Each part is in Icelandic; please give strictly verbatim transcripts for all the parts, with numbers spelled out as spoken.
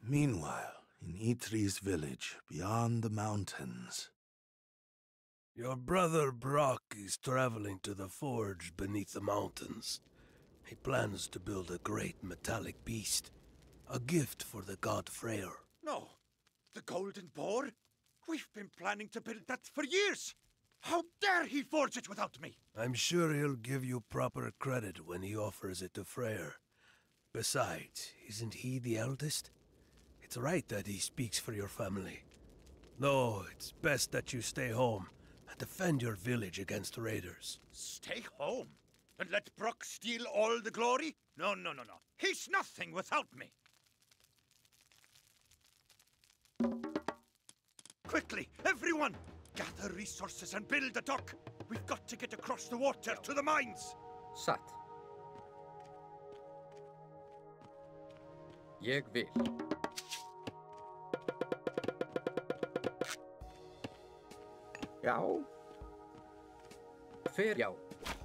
Meanwhile, in Eitri's village, beyond the mountains... Your brother Brock is traveling to the forge beneath the mountains. He plans to build a great metallic beast. A gift for the god Freyr. No! The Golden Boar? We've been planning to build that for years! How dare he forge it without me? I'm sure he'll give you proper credit when he offers it to Freyr. Besides, isn't he the eldest? It's right that he speaks for your family. No, it's best that you stay home and defend your village against raiders. Stay home? And let Brock steal all the glory? No, no, no, no. He's nothing without me. Quickly, everyone! Gather resources and build a dock. We've got to get across the water to the mines. Satt. Ég vil. Já. Fer já.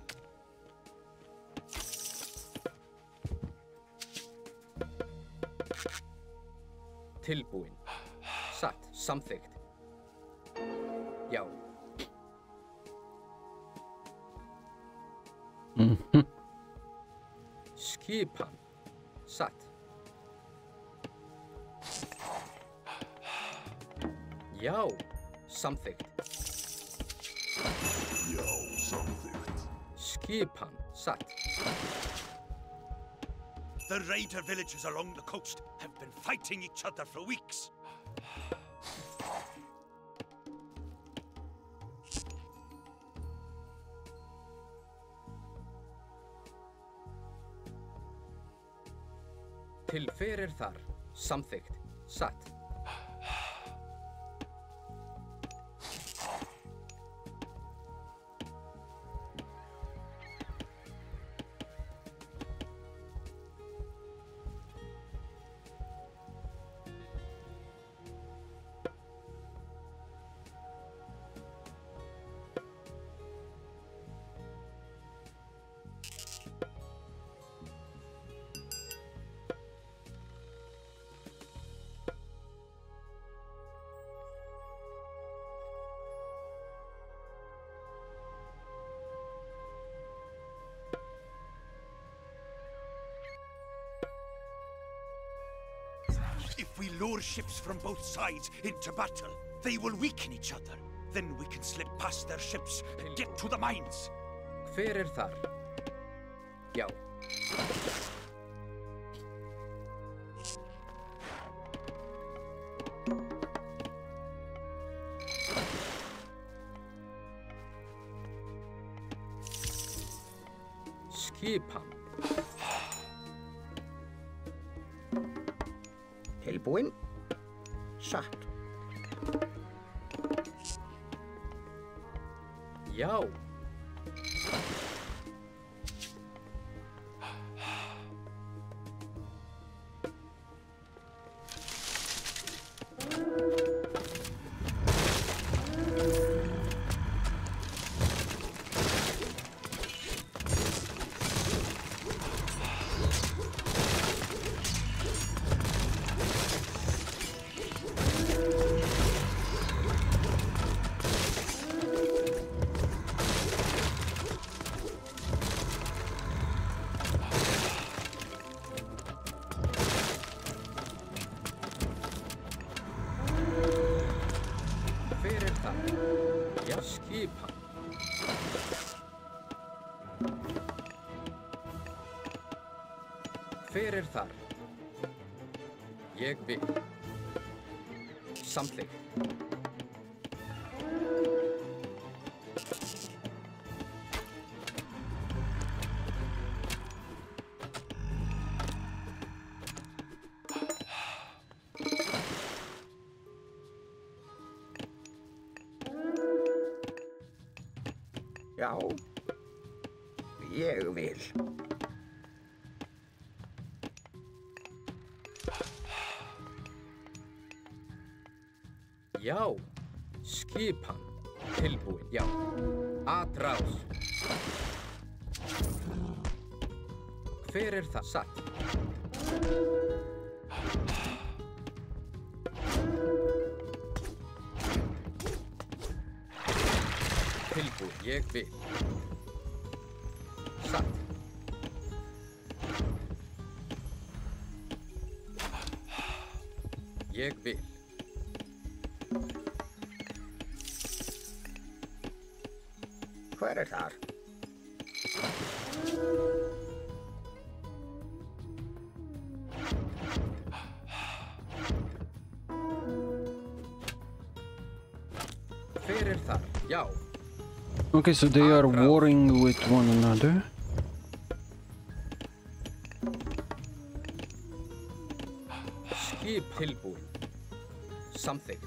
Tilbúin. Satt. Samþykkt. Já. Mhm. Skipan. Satt. Já. Samþykkt. Já, samþykkt. Skipan. Satt. The raider villages along the coast have been fighting each other for weeks. Til fyrir þar. Samþykkt. Satt. If we lure ships from both sides into battle, they will weaken each other. Then we can slip past their ships and get to the mines. Hver er þar? Já. Skipan. Tilbúin. Satt. Já. Skipan. Hver er þar? Ég vil. Samþykkt. Já, ég vil. Já, skipan, tilbúin, já. Atrás. Hver er það? Satt. Tilbúin, ég vil. Satt. Ég vil. Hver er þar? Hver er þar? Já. Okay, so they are warring with one another. Skip tilbúin. Samþykkt.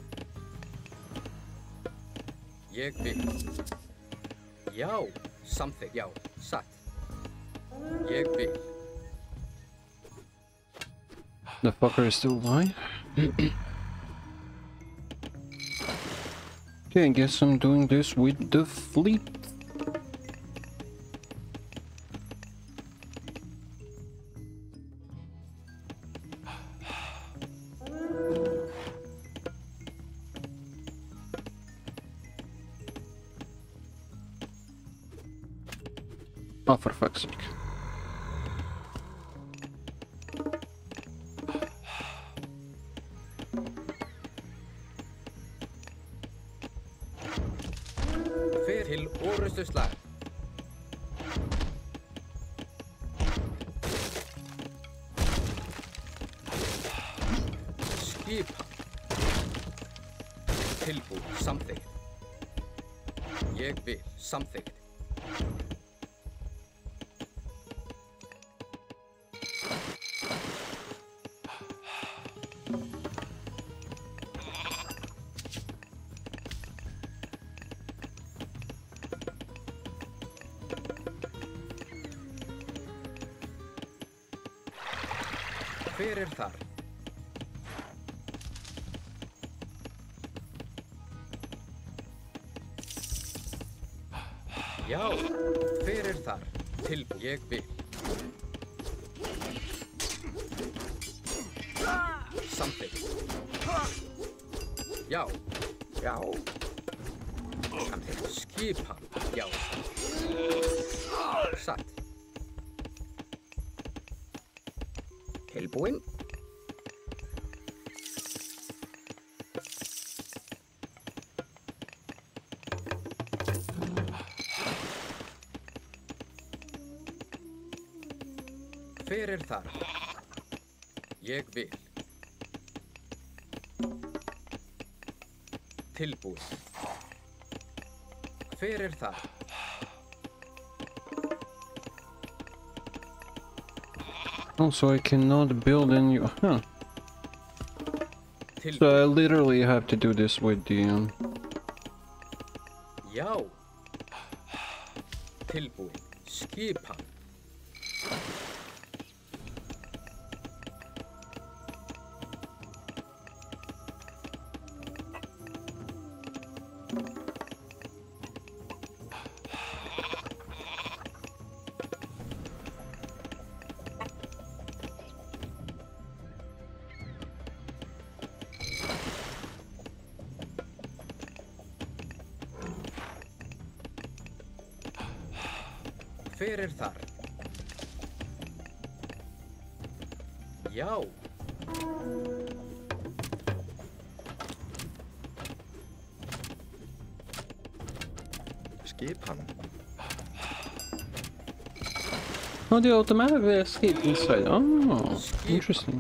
Ég vil. Já, samþykkt, já, satt. Ég vil. The fucker is still alive. Okay, I guess I'm doing this with the fleet. Oh, for fuck's sake. Fer til orustuslag. Skipa. Tilbúin, samþykkt. Ég vil, samþykkt. Hver er þar? Já, hver er þar? Tilbúin, ég vil. Samþykkt. Já, já. Samþykkt. Skipa, já. Satt. Tilbúin. Hver er þar? Ég vil. Tilbúin. Hver er þar? Also, I cannot build any. Huh. So I literally have to do this with the. Um... Já. Tilbúin. Skipan. Hver er þar? Já. Skipan. Oh, they automatically escape inside. Oh, interesting.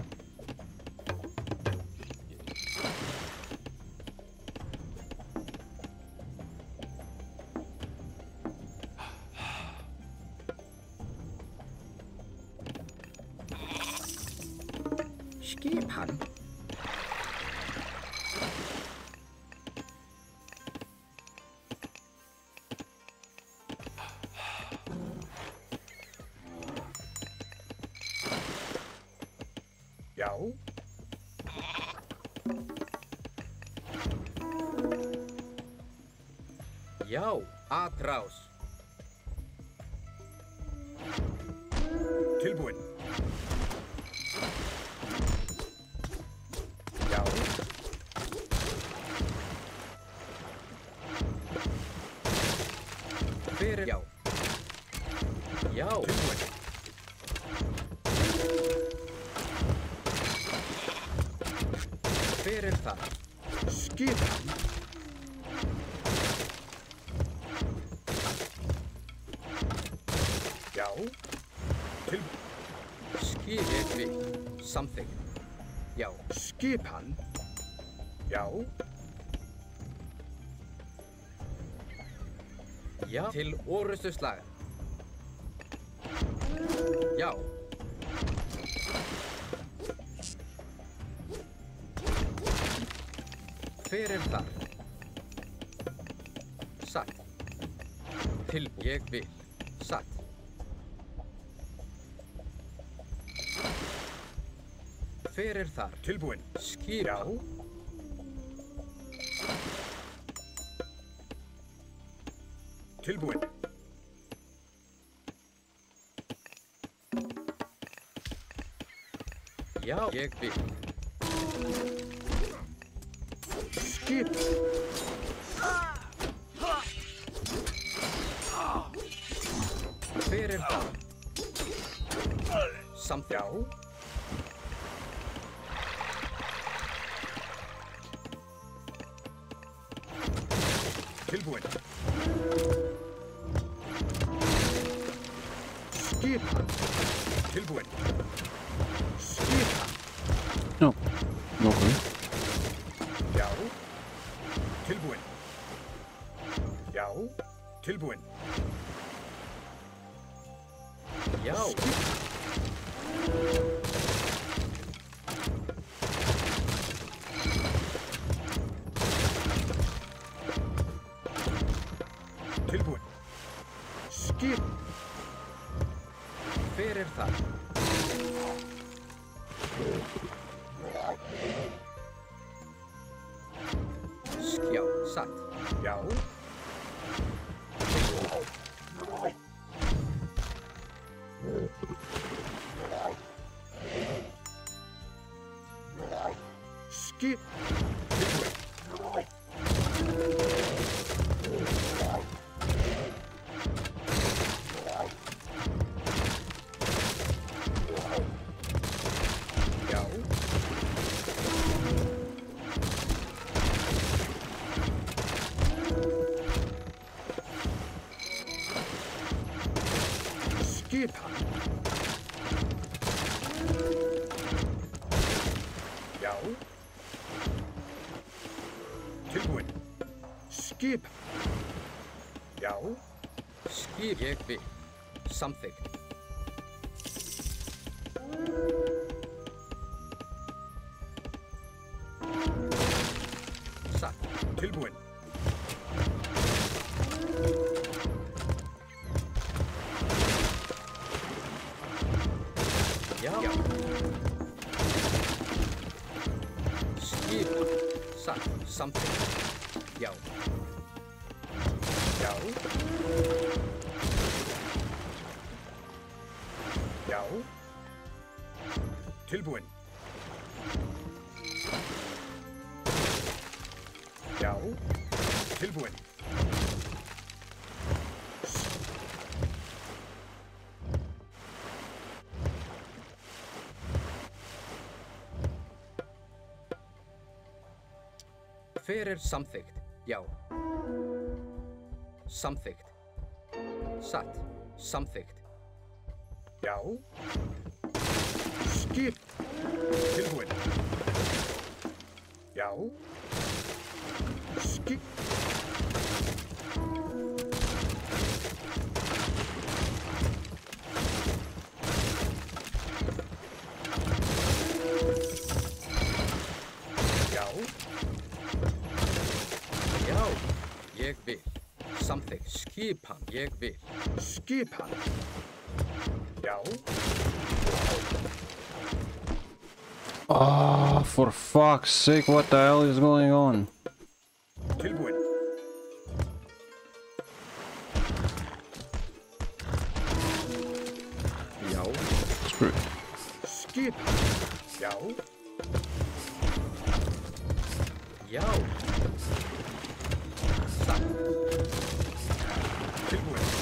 Skipan. Já. Já, atrás. Tilbúin. Já. Fyrir, já. Já. Tilbúin. Fyrir þar. Skipan. Já. Tilbúin. Skip, ég vil. Something. Já. Skipan. Já. Já. Til orustu slaga. Já. Fyrir þar. Satt. Til ég vil. Satt. Fyrir þar. Tilbúin. Skipa. Já. Tilbúin. Já, ég vil. Skip. Fyrir þar. Samt. Já. Tilbúin. Skipan. Tilbúin. Skipan. No. Okay. Já. Tilbúin. Já. Tilbúin. Já. Tilbúin. Skip. Fyrir þar. Skjá, satt. Já. Skip. Tilbúin. Já. Skipan. Já. Tilbúin. Skip. Já. Skip, ég vil. Samþykkt. Satt. Tilbúin. Já. Já. Skip. Satt. Samþykkt. Já. Já. Já. Tilbúin. Já. Tilbúin. Fyrir samþykkt. Já. Samþykkt. Satt. Samþykkt. Já. Skip. Tilbúin. Já. Skip. Já. Já. Ég vil. Samþykkt. Skipan. Ég vil. Skipan. Já. Oh, for fuck's sake, what the hell is going on? Tilbúin. Já. Screw it. Skipan. Já. Já. Satt. Tilbúin.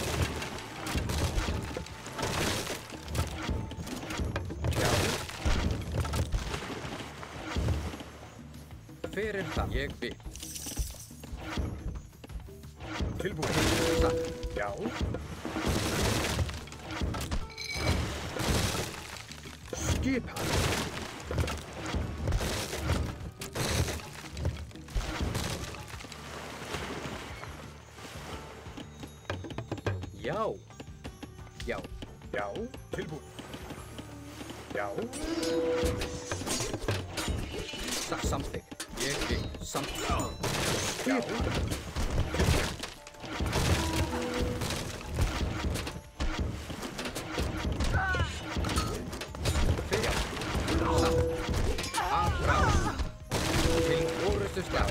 Fyrir það. Ég vil. Tilbúin. Satt. Já. Skipan. Já. Já. Já. Tilbúin. Já. Satt samþykkt. Ég vil. Samþykkt. Já. Fyrir. Satt. Aðrás. Til orustu stjá.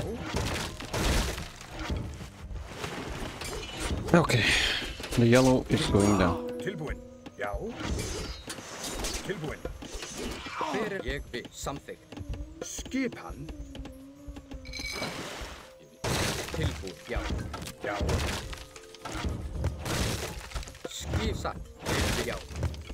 Okay. The yellow is going down. Tilbúin. Já. Tilbúin. Fyrir. Ég vil. Samþykkt. Skipan. Tilbúið. Já. Já. Skip satt. Ég vil. Já.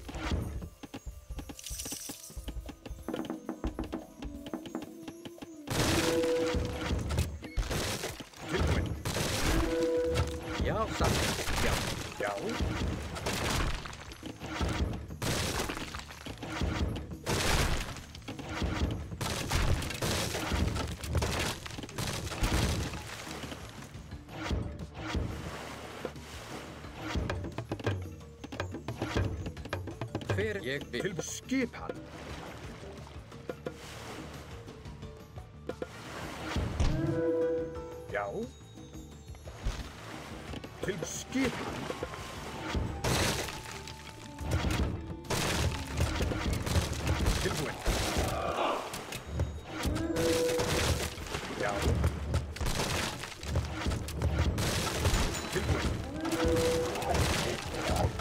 Tilbúin. Já, satt. Já. Já. Fyrir. Ég vil. Tilbúin. Skipan. Já. Tilbúin. Skipan. Tilbúin. Já. Tilbúin. Já.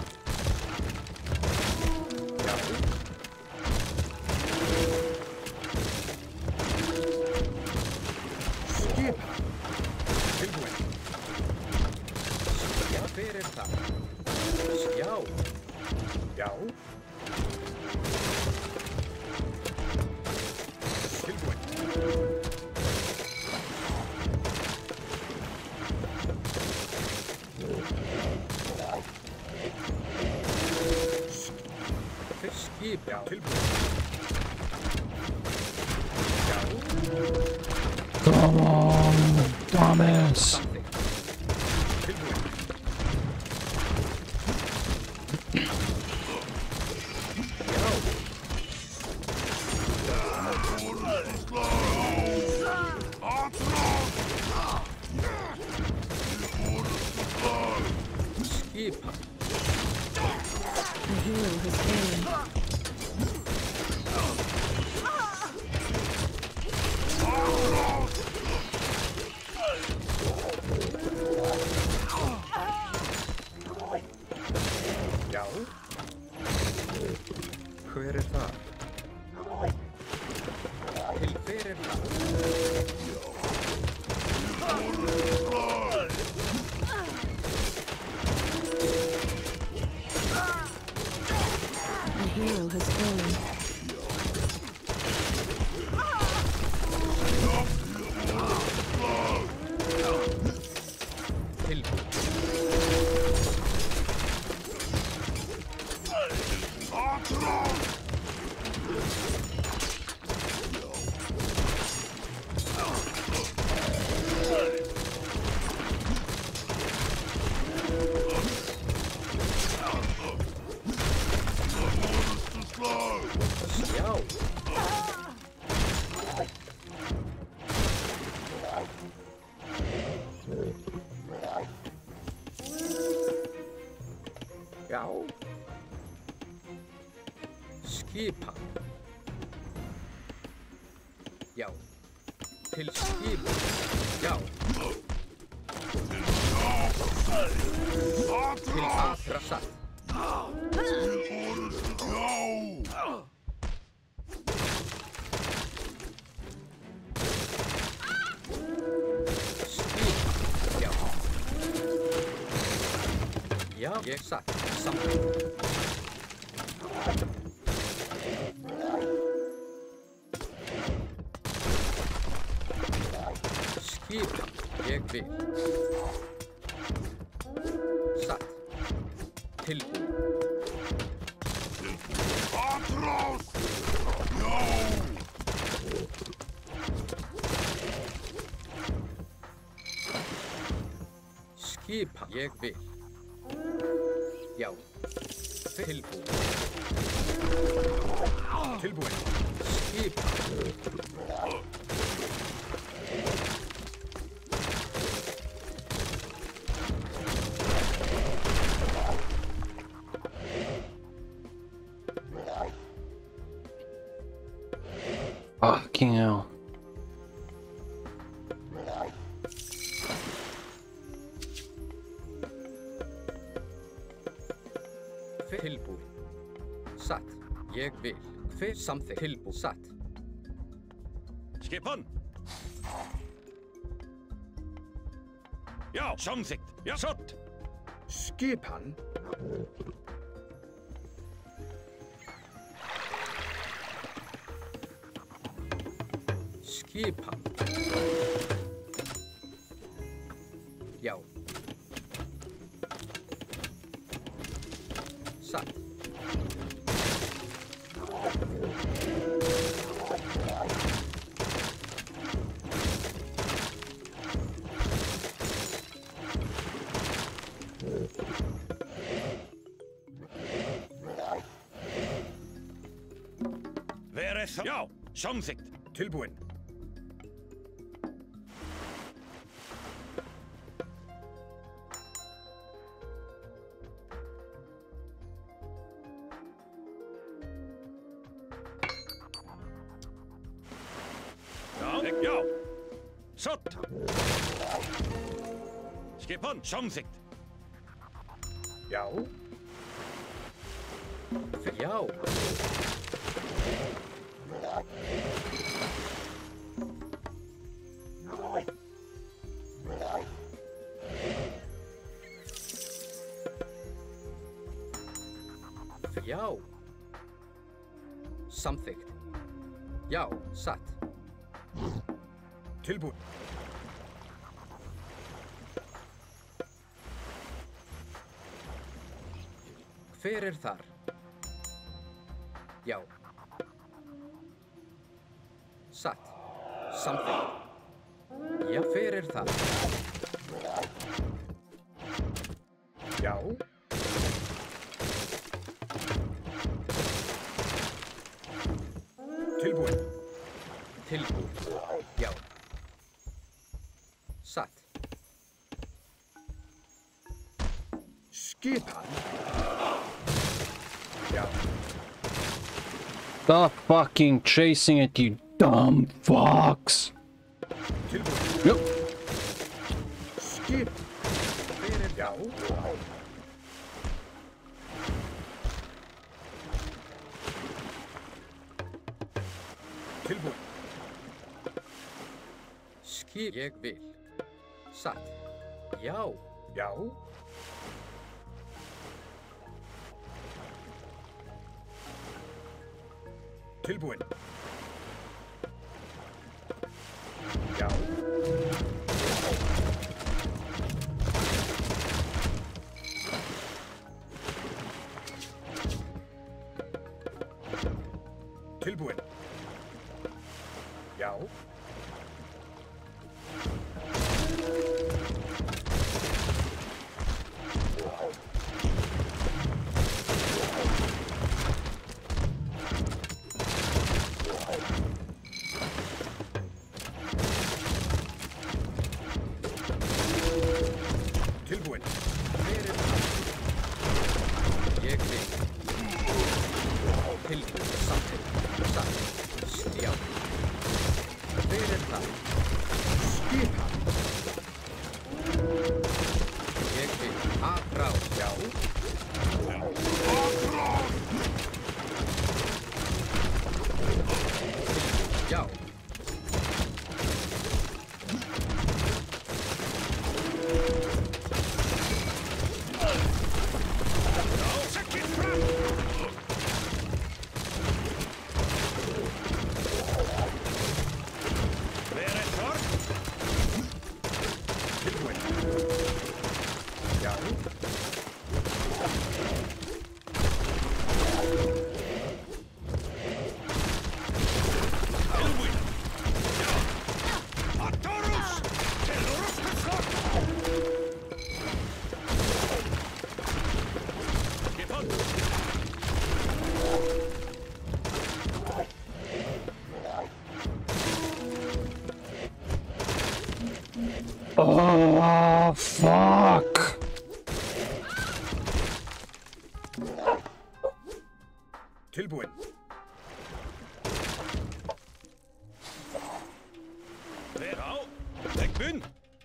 Skipan. Tilbúin. Já, fyrir það. Já. Já. Tilbúin. Fyrir skip. Já. Tilbúin. Já. Come on, Thomas. Samþykkt. Tilbúin. Já. Skipan. The hero has fallen. Já. Hver er það? Til fyrir það. The hero has fallen. Tilbúið. Já. Já. Skipan. Já. Til skipan. Já. Til allra satt. Skipan. Já. Já, ég satt. Samþykkt. Skipan. Ég vil. Já. Tilbúin. Tilbúin. Skipan. Fucking hell. Tilbúin. Satt. Ég vil. Hver samþykkt. Tilbúin. Satt. Skipan. Já, samþykkt. Já, satt. Skipan. Skipan. Já. Satt. Verið það. Já, samþykkt. Tilbúin. Já, já. Satt. Skipan, samþykkt. Já. Já. Já. Samþykkt. Já, satt. Tilbúin. Hver er þar? Já. Satt. Samþykkt. Já, hver er þar? Já. Tilbúin. Tilbúin. Já. Satt. Skipan. Já. Stop fucking chasing it, you dumb fucks. Tilbúin. Yep. Skip. Hver er já? Tilbúin. Skip. Ég vil. Satt. Já. Já. Tilbúin. Já. Tilbúin. Já. Tilbúin. Hver er það? Ég vil. Tilbúin. Samþykkt. Satt. Já. Fuck. Tilbúin. Ver á. Leggbun.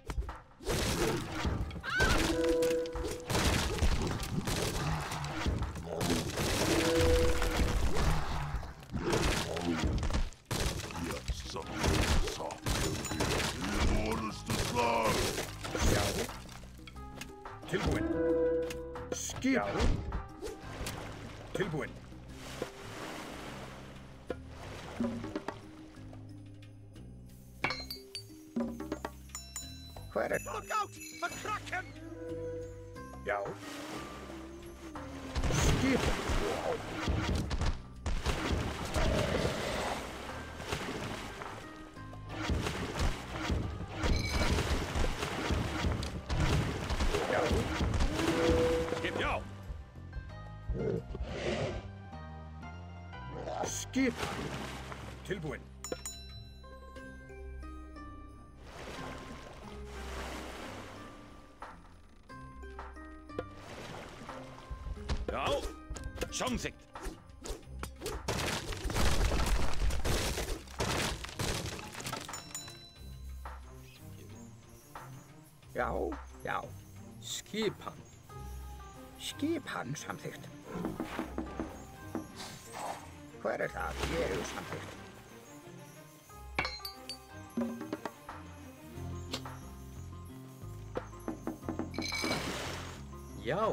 Tilbúin. Skip. Tilbúin. Hver er? Look out for Kraken! Já. Skip. Já. Skip, já. Skip. Tilbúin. Já. Samþykkt. Já, já. Skipan. Skipan samþykkt. Hver er það? Ég er samþykkt. Já.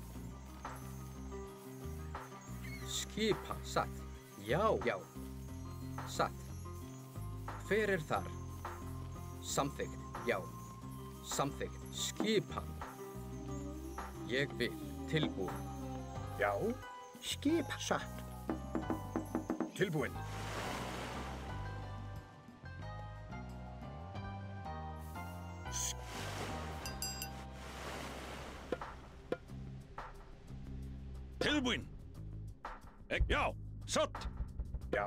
Skipan satt. Já, já. Satt. Hver er þar? Samþykkt. Já. Samþykkt. Skipan. Ég vil. Tilbúin. Já. Skip satt. Tilbúin. Tilbúin. Ek, já, satt. Já.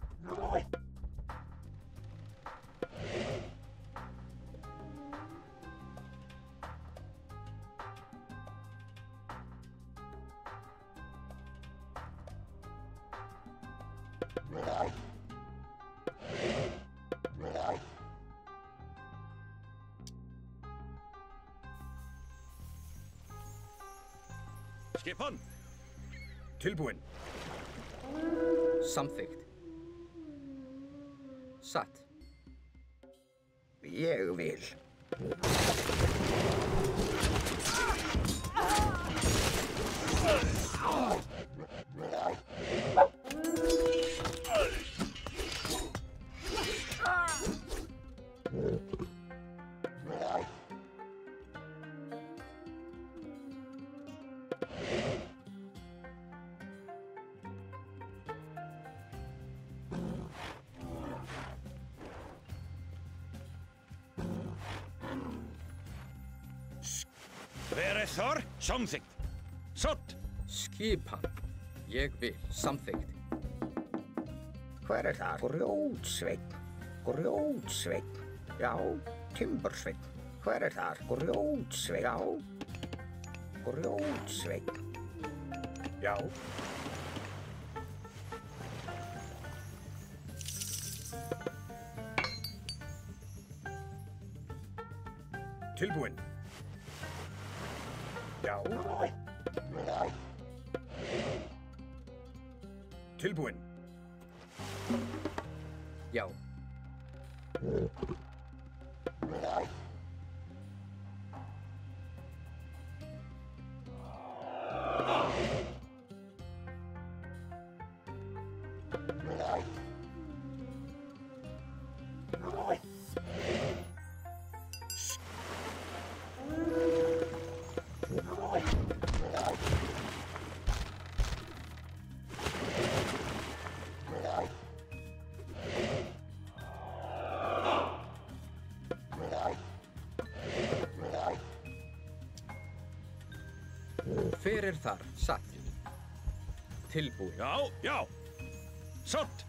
Skipan. Tilbúin. Samþykkt. Satt. Ég vil. Verið þar, samþykkt. Satt. Skipan. Ég vil. Samþykkt. Hver er það? Grjótsveinn. Grjótsveinn. Já. Timbursveinn. Hver er það? Grjótsveinn. Já. Grjótsveinn. Já. Tilbúin. Já. Tilbúin. Já. Hver er þar? Satt. Tilbúin. Já, já. Satt.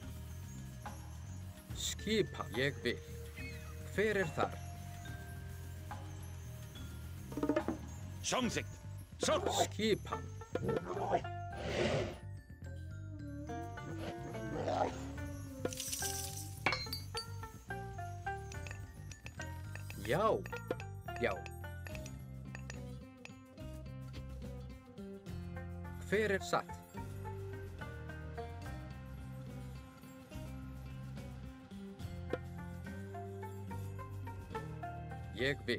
Skipan. Ég vil. Hver er þar? Samþykkt. Satt. Skipan. Já. Já. Hver er satt? Ég vil.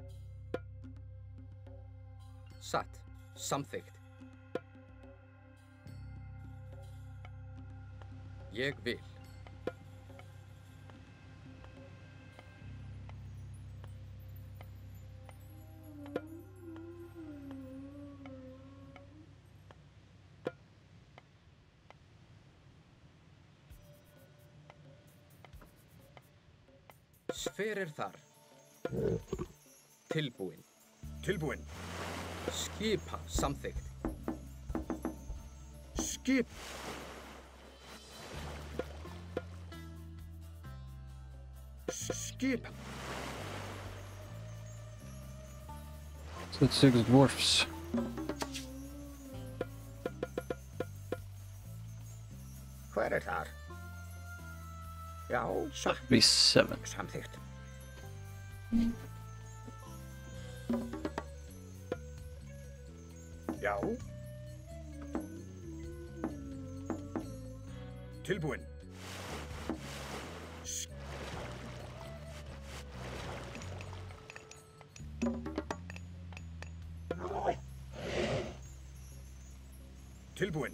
Satt. Samþykkt. Ég vil. Hver er þar? Tilbúin. Tilbúin. Skipa. Samþykkt. Skip. Skip. So it's six dwarfs. Hver er þar? Já, satt. Be seven. Samþykkt. Já. Tilbúin. S- Tilbúin.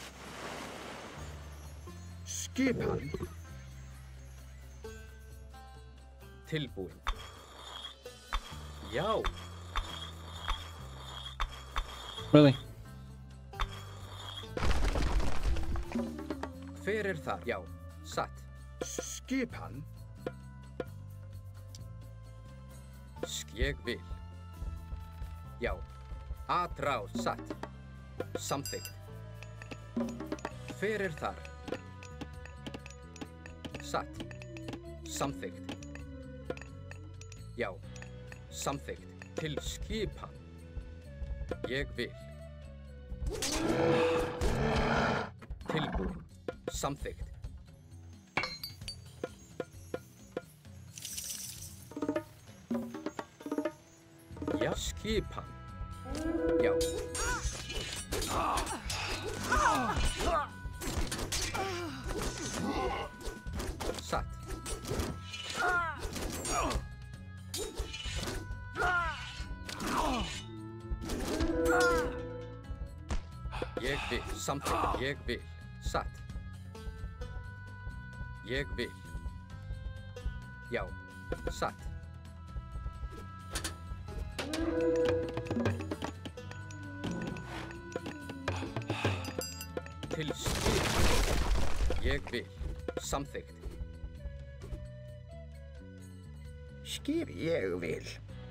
Skipan. Tilbúin. Já. Really? Hver er þar? Já. Satt. Skipan. Sk- Ég vil. Já. Atrás. Satt. Samþykkt. Hver er þar? Satt. Samþykkt. Já. Samþykkt. Til skipan. Ég vil. Tilbúin. Samþykkt. Já. Skipan. Já. Satt. Ég vil. Samþykkt. Ég vil. Satt. Ég vil. Já. Satt. Til skipan. Ég vil. Samþykkt. Skip ég vil.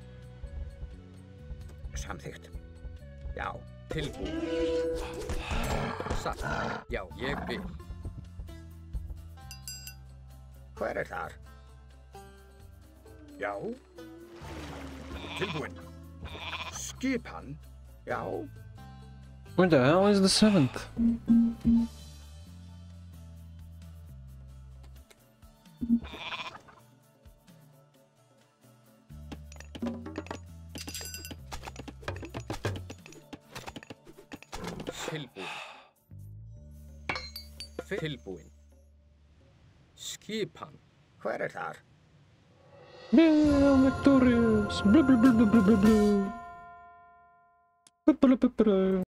Samþykkt. Já. Tilbúin. Satt. Já. Ég vil. Hver er þar? Já. Tilbúin. Skipan. Já. Where the hell is the seventh? Tilbúin. Tilbúin. Skipan. Hver er þar? Yeah, I'm victorious. Blah, blah, blah, blah, blah, blah, blah. Blah, blah, blah, blah.